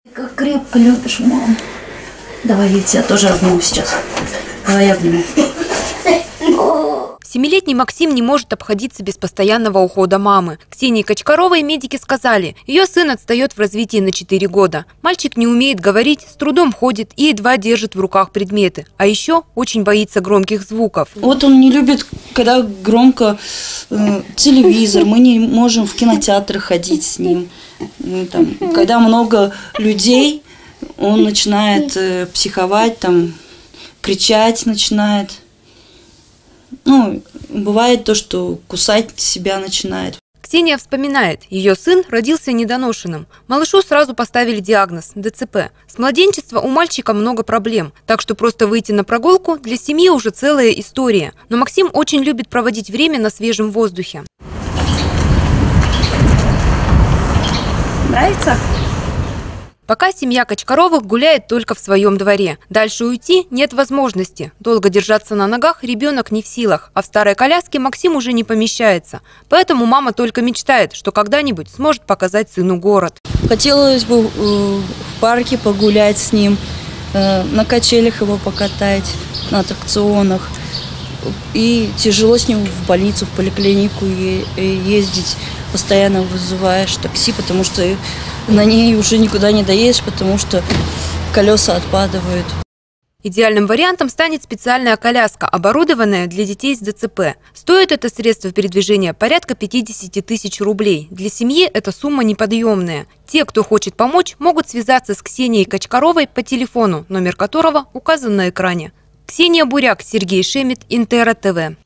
Как крепко любишь маму. Давай я тебя тоже обниму сейчас. Давай я обниму. Семилетний Максим не может обходиться без постоянного ухода мамы. Ксении Качкаровой медики сказали, ее сын отстает в развитии на 4 года. Мальчик не умеет говорить, с трудом ходит и едва держит в руках предметы. А еще очень боится громких звуков. Вот он не любит, когда громко телевизор, мы не можем в кинотеатр ходить с ним. Когда много людей, он начинает психовать, кричать начинает. Бывает то, что кусать себя начинает. Ксения вспоминает, ее сын родился недоношенным. Малышу сразу поставили диагноз – ДЦП. С младенчества у мальчика много проблем, так что просто выйти на прогулку для семьи уже целая история. Но Максим очень любит проводить время на свежем воздухе. Нравится? Пока семья Качкаровых гуляет только в своем дворе. Дальше уйти нет возможности. Долго держаться на ногах ребенок не в силах, а в старой коляске Максим уже не помещается. Поэтому мама только мечтает, что когда-нибудь сможет показать сыну город. Хотелось бы в парке погулять с ним, на качелях его покатать, на аттракционах. И тяжело с ним в больницу, в поликлинику ездить. Постоянно вызываешь такси, потому что на ней уже никуда не доедешь, потому что колеса отпадают. Идеальным вариантом станет специальная коляска, оборудованная для детей с ДЦП. Стоит это средство передвижения порядка 50 тысяч рублей. Для семьи эта сумма неподъемная. Те, кто хочет помочь, могут связаться с Ксенией Качкаровой по телефону, номер которого указан на экране. Ксения Буряк, Сергей Шемет, Интера ТВ.